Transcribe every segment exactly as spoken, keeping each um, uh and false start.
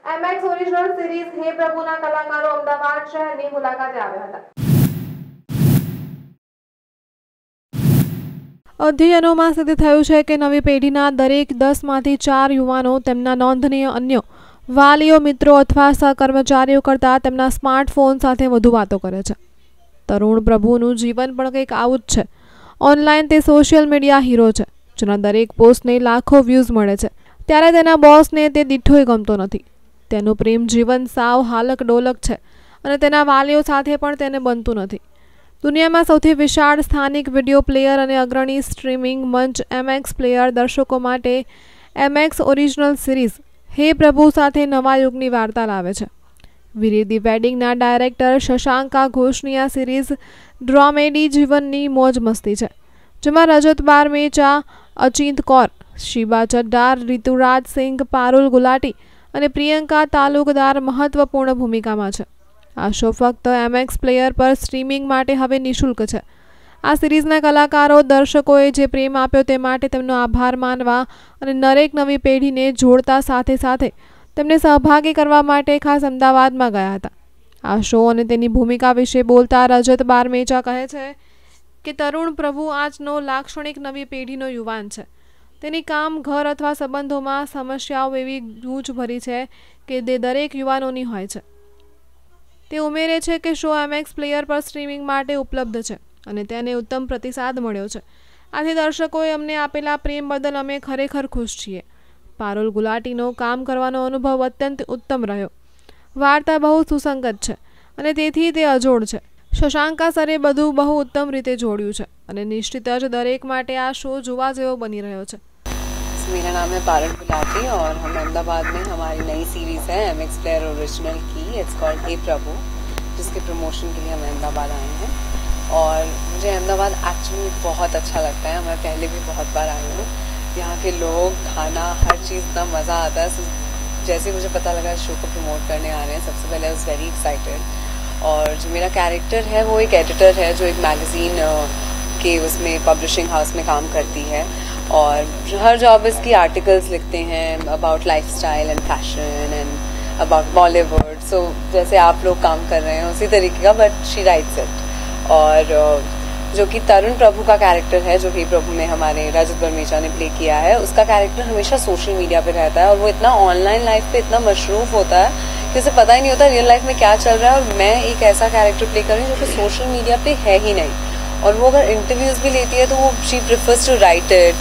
MX original series હે પ્રભુના કલાકારો અમદાવાદ શહેરની મુલાકાતે આવ્યા હતા। અધ્યયનોમાં સિદ્ધ થયું છે કે નવી પેઢીના દરેક દસમાંથી ચાર યુવાનો તેમના નોંધનીય અન્ય વાલીઓ, મિત્રો અથવા સહકર્મચારીઓ કરતાં તેમના સ્માર્ટફોન સાથે વધુ વાતો કરે છે। તરુણ પ્રભુનું જીવન પણ કંઈક આવું જ છે। ઓનલાઈન તે સોશિયલ મીડિયા હીરો છે, જેના દરેક પોસ્ટને લાખો વ્યૂઝ મળે છે, ત્યારે તેના બોસને તે દીઠોય ગમતો નથી। તેનું પ્રેમ જીવન સાવ હાલક ડોલક છે અને તેના વાલીઓ સાથે પણ તેને બનતું નથી। દુનિયામાં સૌથી વિશાળ સ્થાનિક વિડીયો પ્લેયર અને અગ્રણી સ્ટ્રીમિંગ મંચ એમએક્સ પ્લેયર દર્શકો માટે એમએક્સ ઓરિજિનલ સિરીઝ હે પ્રભુ સાથે નવા યુગની વાર્તા લાવે છે। વીરી ધી વેડિંગના ડાયરેક્ટર શશાંકા ઘોષની આ સિરીઝ ડ્રામેડી જીવનની મોજ મસ્તી છે, જેમાં રજત બારમેચા, અચિંત કૌર, શિબા ચડ્ડાર, રિતુરાજ સિંઘ, પારુલ ગુલાટી અને પ્રિયંકા તાલુકદાર મહત્વપૂર્ણ ભૂમિકામાં છે। આ શો ફક્ત એમએક્સ પ્લેયર પર સ્ટ્રીમિંગ માટે હવે નિઃશુલ્ક છે। આ સિરીઝના કલાકારો દર્શકોએ જે પ્રેમ આપ્યો તે માટે તેમનો આભાર માનવા અને દરેક નવી પેઢીને જોડતા સાથે સાથે તેમને સહભાગી કરવા માટે ખાસ અમદાવાદમાં ગયા હતા। આ શો અને તેની ભૂમિકા વિશે બોલતા રજત બારમેચા કહે છે કે તરુણ પ્રભુ આજનો લાક્ષણિક નવી પેઢીનો યુવાન છે। તેની કામ, ઘર અથવા સંબંધોમાં સમસ્યાઓ એવી ગૂંચભરી છે કે તે દરેક યુવાનોની હોય છે। તે ઉમેરે છે કે શો એમએક્સ પ્લેયર પર સ્ટ્રીમિંગ માટે ઉપલબ્ધ છે અને તેને ઉત્તમ પ્રતિસાદ મળ્યો છે। આથી દર્શકોએ અમને આપેલા પ્રેમ બદલ અમે ખરેખર ખુશ છીએ। પારુલ ગુલાટીનો કામ કરવાનો અનુભવ અત્યંત ઉત્તમ રહ્યો। વાર્તા બહુ સુસંગત છે અને તેથી તે અજોડ છે। શશાંકા સરે બધું બહુ ઉત્તમ રીતે જોડ્યું છે અને નિશ્ચિત જ દરેક માટે આ શો જોવા જેવો બની રહ્યો છે। मेरा नाम है पारुल गुलाटी और हम अहमदाबाद में हमारी नई सीरीज़ है एमएक्स प्लेयर ओरिजिनल की, इट्स कॉल्ड हे प्रभु, जिसके प्रमोशन के लिए हम अहमदाबाद आए हैं। और मुझे अहमदाबाद एक्चुअली बहुत अच्छा लगता है। मैं पहले भी बहुत बार आई हूँ। यहाँ के लोग, खाना, हर चीज़ इतना मज़ा आता है। जैसे मुझे पता लगा शो को प्रमोट करने आ रहे हैं, सबसे पहले आई वॉज वेरी एक्साइटेड। और जो मेरा कैरेक्टर है वो एक एडिटर है जो एक मैगज़ीन के उसमें पब्लिशिंग हाउस में काम करती है और हर जॉब इसकी आर्टिकल्स लिखते हैं about lifestyle and fashion and about Bollywood. So जैसे आप लोग काम कर रहे हैं उसी तरीके का, बट शी राइट्स इट। और जो कि तरुण प्रभु का कैरेक्टर है जो हे प्रभु में हमारे रजत बारमेचा ने प्ले किया है, उसका कैरेक्टर हमेशा सोशल मीडिया पे रहता है और वो इतना ऑनलाइन लाइफ पे इतना मशरूफ होता है कि उसे पता ही नहीं होता रियल लाइफ में क्या चल रहा है। और मैं एक ऐसा कैरेक्टर प्ले कर रही हूँ जो कि सोशल मीडिया पे है ही नहीं, और वो अगर इंटरव्यूज भी लेती है तो वो she prefers to write it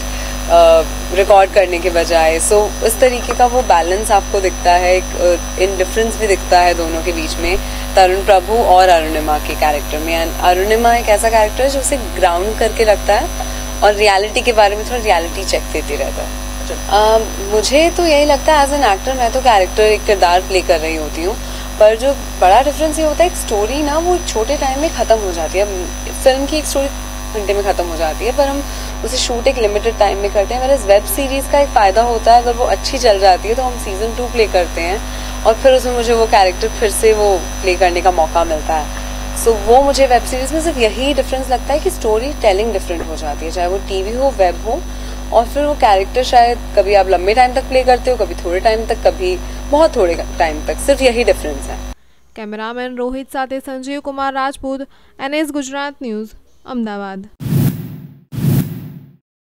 record uh, करने के बजाय। सो so, इस तरीके का वो बैलेंस आपको दिखता है, एक इन डिफरेंस भी दिखता है दोनों के बीच में, तरुण प्रभु और अरुणिमा के कैरेक्टर में। एंड अरुणिमा एक ऐसा कैरेक्टर है जो उसे ग्राउंड करके रखता है और रियलिटी के बारे में थोड़ा रियलिटी चेक देती रहता है। uh, मुझे तो यही लगता है एज एन एक्टर मैं तो कैरेक्टर, एक किरदार प्ले कर रही होती हूँ, पर जो बड़ा डिफरेंस ये होता है एक स्टोरी ना वो छोटे टाइम में ख़त्म हो जाती है। फिल्म की एक स्टोरी घंटे में ख़त्म हो जाती है, पर हम उसे शूट एक लिमिटेड टाइम में करते हैं। मेरे इस वेब सीरीज़ का एक फ़ायदा होता है अगर वो अच्छी चल जाती है तो हम सीज़न टू प्ले करते हैं और फिर उसमें मुझे वो कैरेक्टर फिर से वो प्ले करने का मौका मिलता है। सो so, वो मुझे वेब सीरीज़ में सिर्फ यही डिफरेंस लगता है कि स्टोरी टेलिंग डिफरेंट हो जाती है, चाहे वो टीवी हो, वेब हो। और फिर वो कैरेक्टर शायद कभी आप लंबे टाइम तक प्ले करते हो, कभी थोड़े टाइम तक, कभी बहुत थोड़े टाइम तक, सिर्फ यही डिफरेंस है। Cameraman Rohit Sathe Sanjeev Kumar Rajput, NS Gujarat news, Ahmedabad.